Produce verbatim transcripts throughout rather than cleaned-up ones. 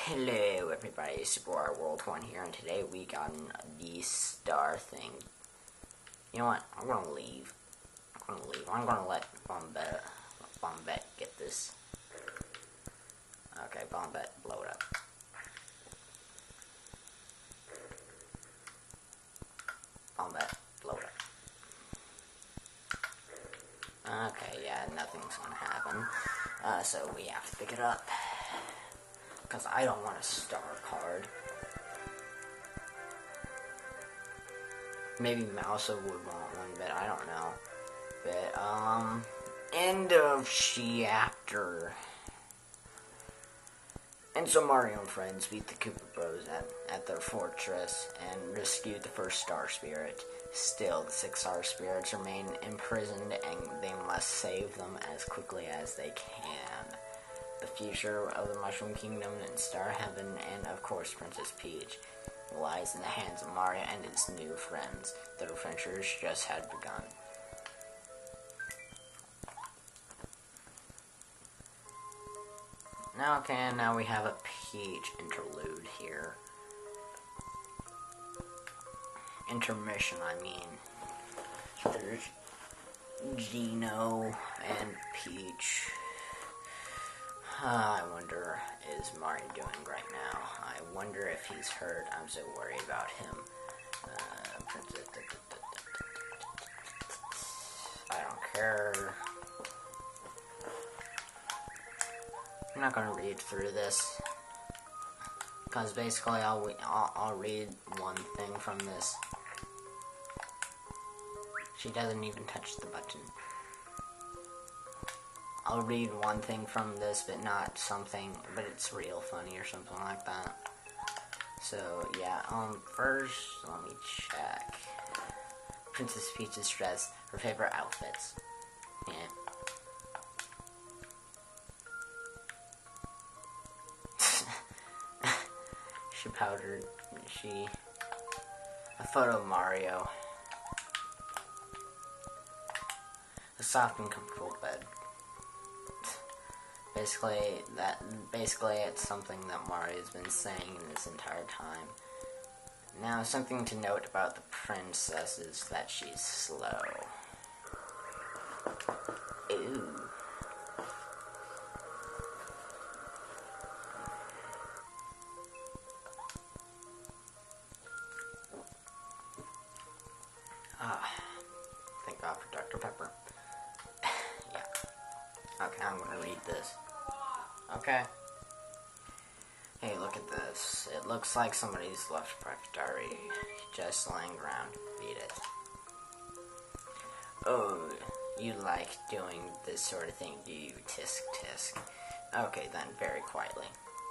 Hello everybody, Super Mario World one here, and today we got the star thing. You know what, I'm gonna leave. I'm gonna leave. I'm gonna let Bombette, Bombette get this. Okay, Bombette, blow it up. Bombette, blow it up. Okay, yeah, nothing's gonna happen. Uh, so we have to pick it up. Because I don't want a star card. Maybe Mousa would want one, but I don't know. But, um, end of chapter. And so Mario and friends beat the Koopa Bros at, at their fortress and rescued the first Star Spirit. Still, the six Star Spirits remain imprisoned and they must save them as quickly as they can. The future of the Mushroom Kingdom and Star Heaven, and of course Princess Peach, lies in the hands of Mario and his new friends. Their adventures just had begun. Now, okay, now we have a Peach interlude here. Intermission, I mean. There's Geno and Peach. Uh, I wonder, is Mario doing right now? I wonder if he's hurt. I'm so worried about him. Uh, I don't care. I'm not going to read through this. Because basically I'll, I'll, I'll read one thing from this. She doesn't even touch the button. I'll read one thing from this, but not something, but it's real funny or something like that. So, yeah, um, first, let me check. Princess Peach's dress, her favorite outfits. Yeah. She powdered, she, a photo of Mario. A soft and comfortable bed. Basically, that basically it's something that Mario's been saying this entire time. Now, something to note about the princess is that she's slow. Ooh. Ah, thank God for Doctor Pepper. Yeah. Okay, I'm gonna read this. Okay. Hey, look at this. It looks like somebody's left private diary just lying around. Read it. Oh, you like doing this sort of thing, do you? Tisk tisk. Okay then, very quietly.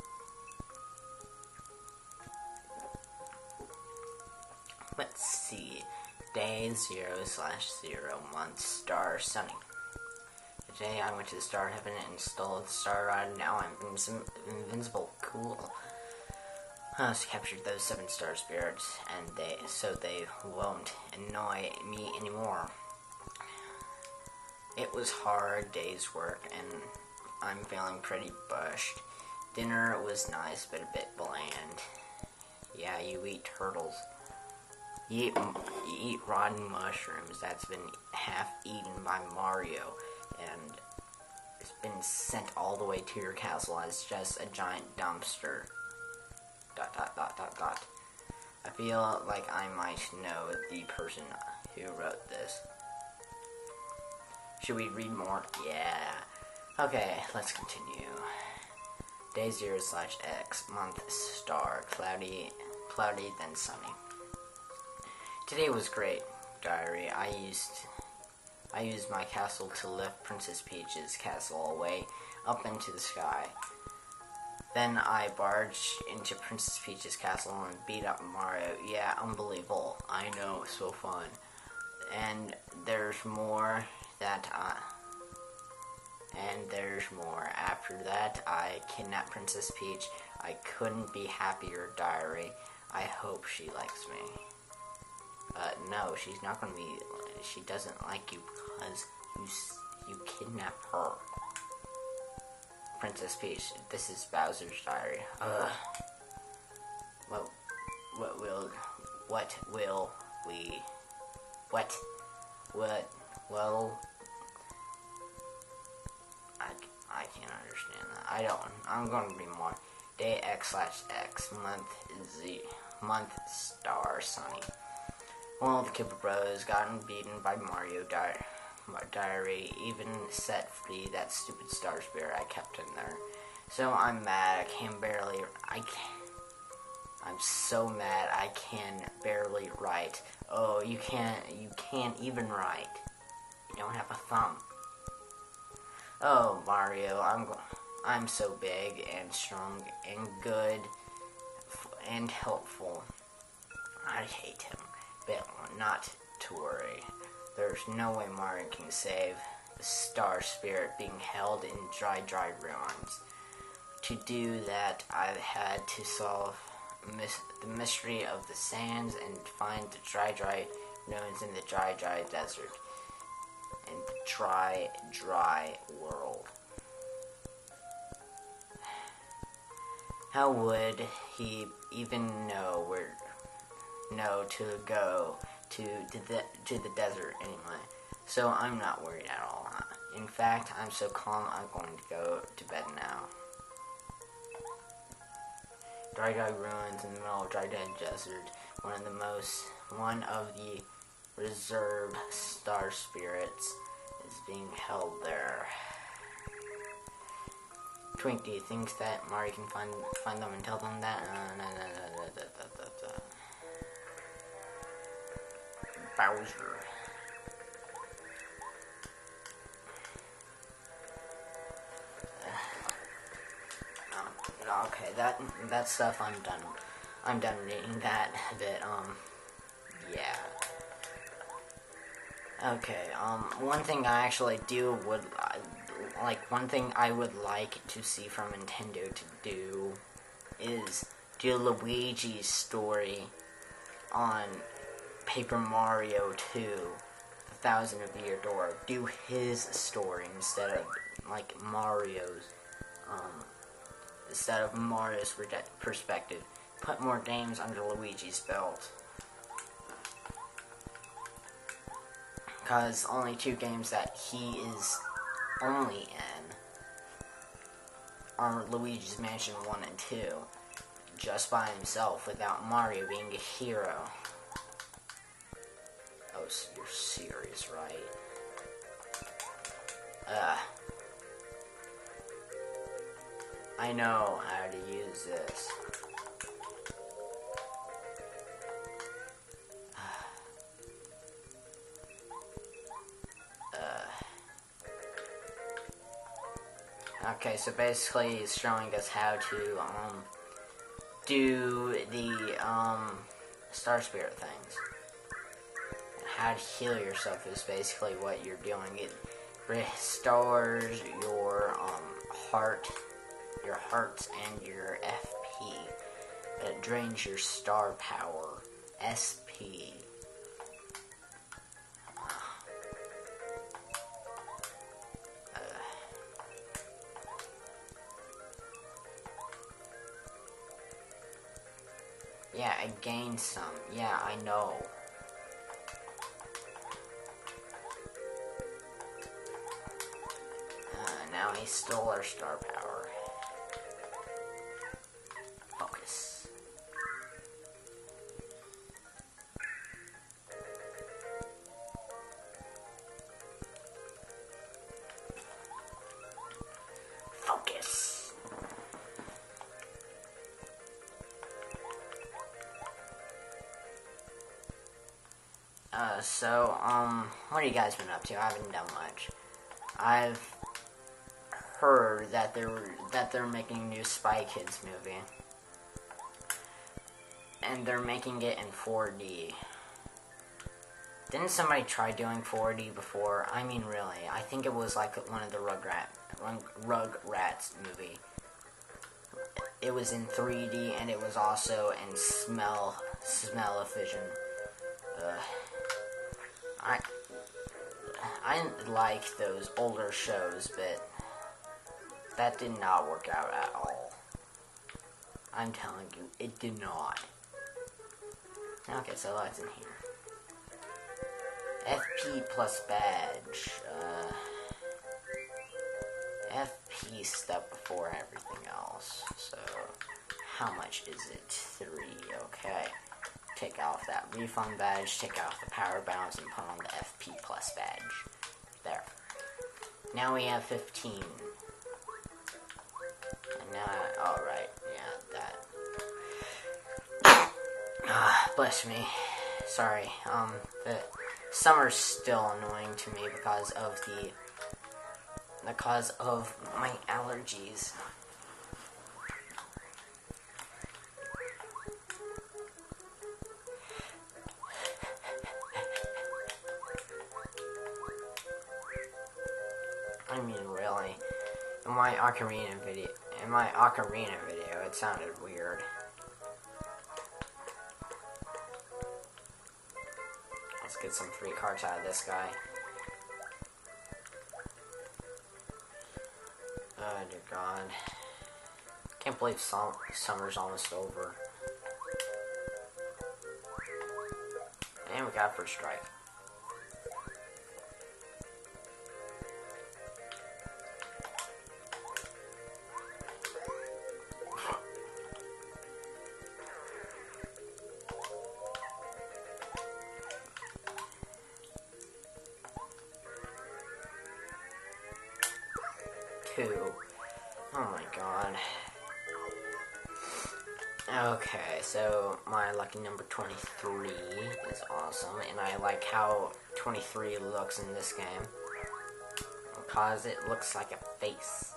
Let's see. Day zero slash zero, month, star, sunny. Today I went to the Star Heaven and stole the Star Rod, and now I'm invis invincible. Cool. I just captured those seven Star Spirits, and they so they won't annoy me anymore. It was hard day's work, and I'm feeling pretty bushed. Dinner was nice, but a bit bland. Yeah, you eat turtles. You eat, you eat rotten mushrooms that's been half eaten by Mario, and it's been sent all the way to your castle as just a giant dumpster. Dot dot dot dot dot. I feel like I might know the person who wrote this. Should we read more? Yeah. Okay, let's continue. Day zero slash X, month, star, cloudy, cloudy, then sunny. Today was great, diary. I used... I used my castle to lift Princess Peach's castle away up into the sky. Then I barged into Princess Peach's castle and beat up Mario. Yeah, unbelievable. I know, so fun. And there's more that I... And there's more. After that, I kidnapped Princess Peach. I couldn't be happier, diary. I hope she likes me. Uh, no, she's not gonna be... She doesn't like you because you you kidnapped her. Princess Peach. This is Bowser's Diary. Ugh. What, what will, what will we, what, what, well, I, I can't understand that. I don't, I'm going to read more. Day X slash X, month Z, month star Sunny. Well, the Koopa Bros gotten beaten by Mario Di- Diary, even set free that stupid Star Spirit I kept in there. So I'm mad, I can barely, I can't, I'm so mad I can barely write. Oh, you can't, you can't even write. You don't have a thumb. Oh, Mario, I'm, I'm so big and strong and good and helpful. I hate him. But not to worry. There's no way Mario can save the Star Spirit being held in dry, dry ruins. To do that, I've had to solve mis- the mystery of the sands and find the dry, dry ruins in the dry, dry desert. In the dry, dry world. How would he even know where... know to go to, to the to the desert anyway, so I'm not worried at all. In fact, I'm so calm I'm going to go to bed now. Dry Dry Ruins in the middle of Dry Dry Desert, one of the most, one of the reserved Star Spirits is being held there. Twinkie thinks that Mario can find find them and tell them that. Uh, no, no, no, no, no, no, no, no. Bowser. Uh, okay, that that stuff I'm done. I'm done reading that. That um, yeah. Okay. Um, one thing I actually do would uh, like. One thing I would like to see from Nintendo to do is do Luigi's story on Paper Mario two, The Thousand of Year Door. Do his story instead of, like, Mario's, um, instead of Mario's perspective. Put more games under Luigi's belt. Because only two games that he is only in are Luigi's Mansion one and two. Just by himself, without Mario being a hero. Oh, so you're serious, right? Uh, I know how to use this. Uh, okay, so basically he's showing us how to, um, do the, um, Star Spirit things. How to heal yourself is basically what you're doing. It restores your um, heart, your hearts, and your F P. It drains your star power, S P. Uh, yeah, I gained some. Yeah, I know. Now he stole our star power. Focus. Focus. Uh, so, um, what have you guys been up to? I haven't done much. I've heard that they were that they're making a new Spy Kids movie, and they're making it in four D. Didn't somebody try doing four D before? I mean, really, I think it was like one of the Rugrat Rugrats movie. It was in three D, and it was also in smell smell-o-vision. Uh, I I like those older shows, but That did not work out at all. I'm telling you, it did not. Okay, so what's in here? F P plus badge. Uh, F P step before everything else. So, how much is it? Three. Okay. Take off that refund badge, take off the power bounce, and put on the F P plus badge. There. Now we have fifteen. And now, alright, yeah, that. Ah, bless me. Sorry, um, the summer's still annoying to me because of the, because of my allergies. I mean, really, in my Ocarina video, in my Ocarina video, it sounded weird. Let's get some free cards out of this guy. Oh dear God! Can't believe sum summer's almost over. And we got first strike. Two. Oh my God. Okay, so my lucky number twenty-three is awesome, and I like how twenty-three looks in this game, because it looks like a face.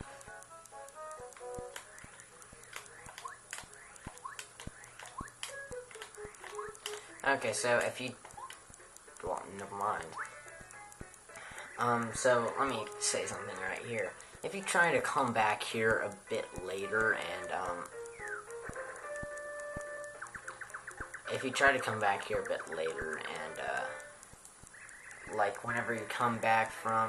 Okay, so if you... well, never mind. Um, so let me say something right here. If you try to come back here a bit later and, um... if you try to come back here a bit later and, uh... like, whenever you come back from,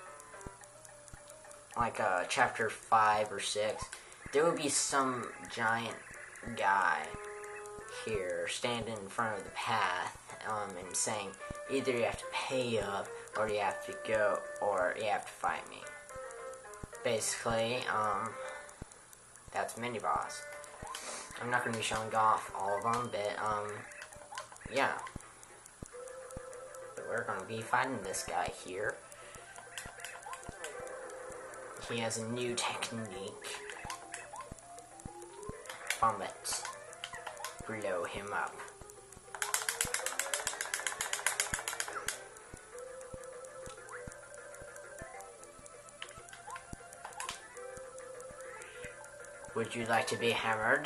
like, uh, chapter five or six, there will be some giant guy here standing in front of the path, um, and saying, either you have to pay up, or you have to go, or you have to fight me. Basically, um, that's Mini-Boss. I'm not going to be showing off all of them, but, um, yeah. But we're going to be fighting this guy here. He has a new technique. Vomit. Blow him up. Would you like to be hammered?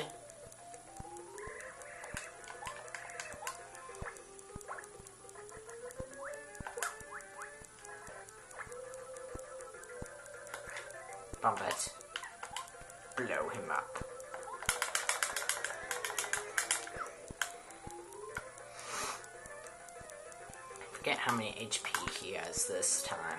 Bump it. Blow him up. Forget how many H P he has this time.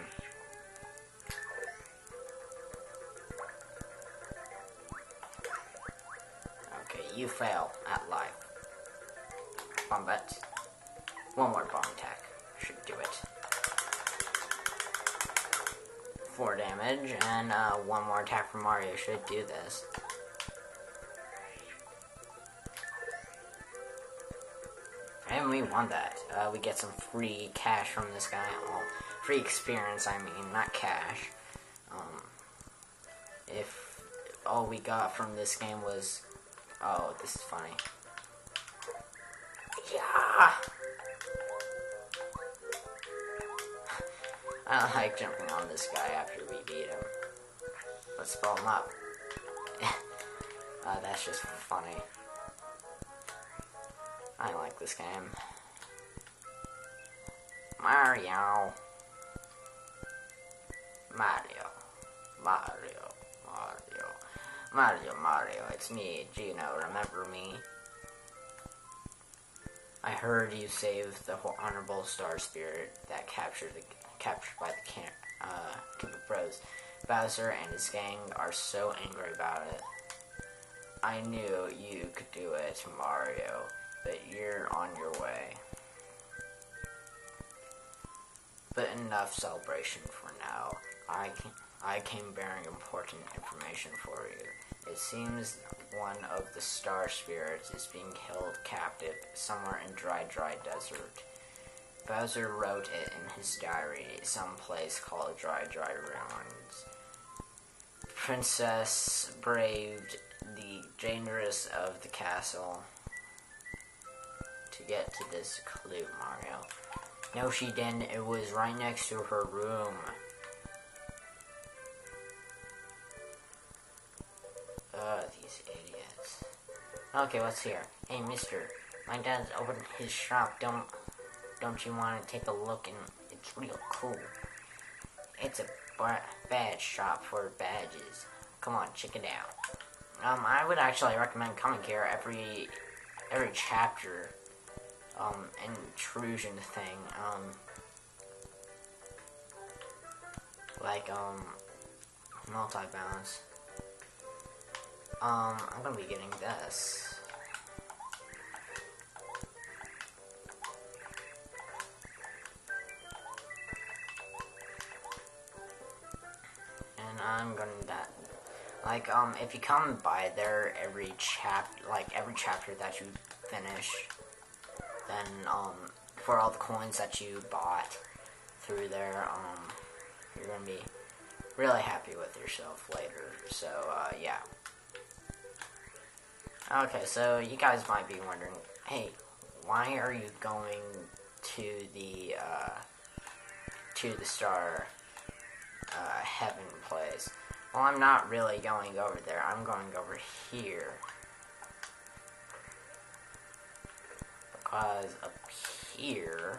Okay, you fail at life. Bomb it. One more bomb attack should do it. Four damage, and uh, one more attack from Mario should do this. And we won that. Uh, we get some free cash from this guy. Well, free experience, I mean, not cash. Um, if all we got from this game was... oh, this is funny. Yeah! I don't like jumping on this guy after we beat him. Let's blow him up. uh, that's just funny. I like this game. Mario. Mario. Mario. Mario. Mario, Mario. It's me, Gino. Remember me? I heard you saved the honorable star spirit that captured the captured by the camp, uh, Koopa Bros. Bowser and his gang are so angry about it. I knew you could do it, Mario, but you're on your way. But enough celebration for now. I came, I came bearing important information for you. It seems one of the star spirits is being held captive somewhere in Dry Dry Desert. Bowser wrote it in his diary, someplace called Dry Dry Ruins. Princess braved the dangers of the castle to get to this clue, Mario. No, she didn't. It was right next to her room. Ugh, these idiots. Okay, what's here? Hey, mister. My dad's opened his shop. Don't, don't you want to take a look? And it's real cool. It's a bar badge shop for badges. Come on, check it out. Um, I would actually recommend coming here every, every chapter. Um, intrusion thing. Um, like um, multi-balance. Um, I'm gonna be getting this. And I'm gonna that. Like, um, if you come by there every chap, like every chapter that you finish, then, um, for all the coins that you bought through there, um, you're gonna be really happy with yourself later. So, uh, yeah. Okay, so you guys might be wondering, hey, why are you going to the, uh, to the Star, uh, Heaven place? Well, I'm not really going over there. I'm going over here. Because up here,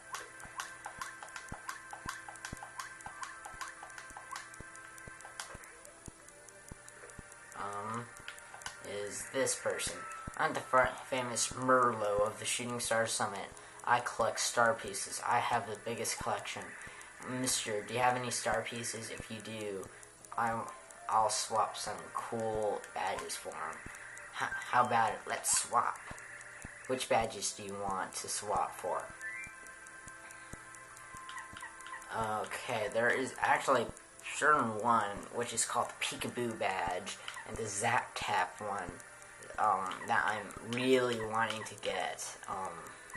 um, is this person. I'm the famous Merlo of the Shooting Star Summit. I collect star pieces. I have the biggest collection. Mister, do you have any star pieces? If you do, I'm, I'll swap some cool badges for them. H how about it? Let's swap. Which badges do you want to swap for? Okay, there is actually a certain one, which is called the Peekaboo badge, and the Zap Tap one, um, that I'm really wanting to get. Um,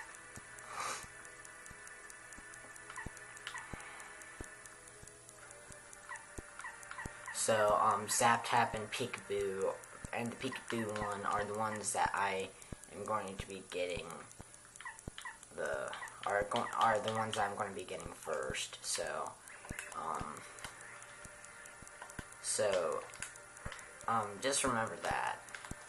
so, um, Zap Tap and Peekaboo, and the Peekaboo one are the ones that I am going to be getting. The are going are the ones I'm going to be getting first. So, um, so, um, just remember that,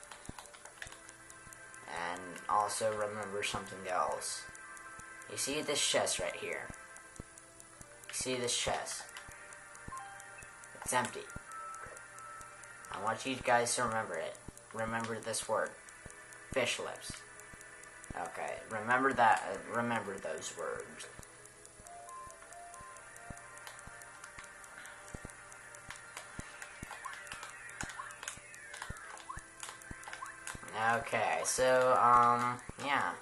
and also remember something else. You see this chest right here? You see this chest? It's empty. I want you guys to remember it. Remember this word. Fish lips. Okay, remember that, uh, remember those words. Okay, so, um, yeah.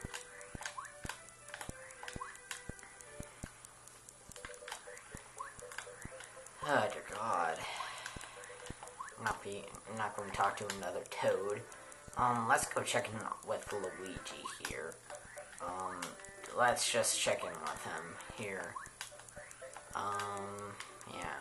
Oh, dear God. I'm not, be, I'm not going to talk to another toad. Um, let's go check in with Luigi here. Um, let's just check in with him here. Um, yeah.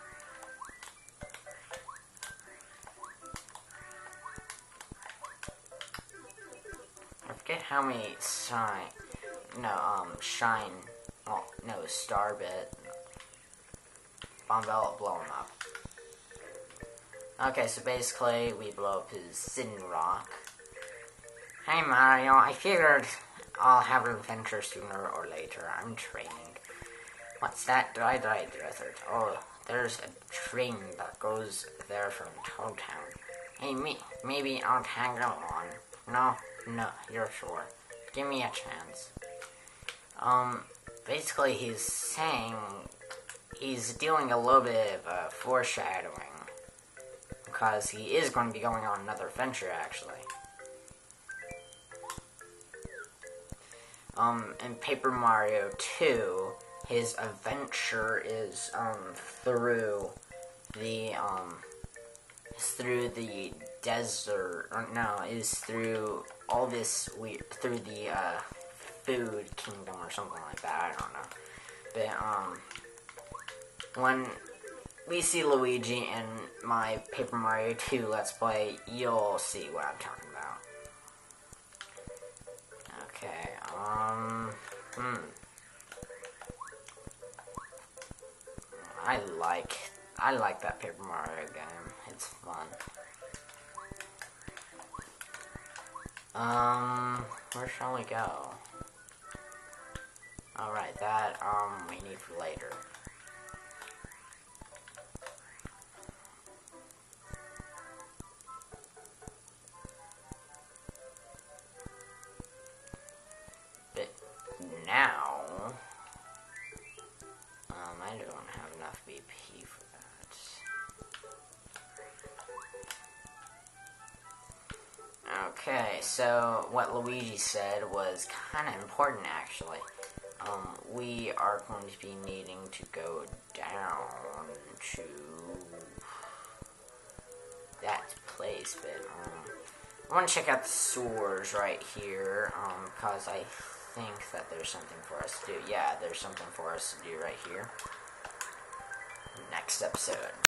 I forget how many shine, no, um, shine, well, no, Starbit. Bombella blow him up. Okay, so basically, we blow up his Sin Rock. Hey Mario, I figured I'll have an adventure sooner or later. I'm training. What's that? Dry Dry Desert. Oh, there's a train that goes there from Toad Town. Hey, me, maybe I'll tag along. No, no, you're sure. Give me a chance. Um, basically he's saying he's doing a little bit of uh, foreshadowing, because he is going to be going on another adventure, actually. Um, in Paper Mario two, his adventure is, um, through the, um, through the desert, or no, is through all this weird, through the, uh, food kingdom or something like that, I don't know. But, um, when we see Luigi in my Paper Mario two Let's Play, you'll see what I'm talking about. Okay, um, hmm. I like, I like that Paper Mario game. It's fun. Um, where shall we go? Alright, that, um, we need for later. But now, um, I don't have enough B P for that. Okay, so what Luigi said was kind of important, actually. Um, we are going to be needing to go down to that place, but, um, I want to check out the sewers right here, um, because I think that there's something for us to do. Yeah, there's something for us to do right here. Next episode.